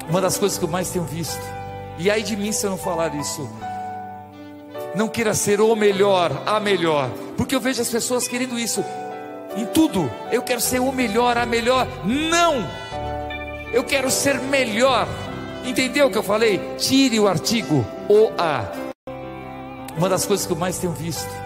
Uma das coisas que eu mais tenho visto, e ai de mim se eu não falar isso, não queira ser o melhor, a melhor, porque eu vejo as pessoas querendo isso em tudo. Eu quero ser o melhor, a melhor. Não, eu quero ser melhor. Entendeu o que eu falei? Tire o artigo o a. Uma das coisas que eu mais tenho visto,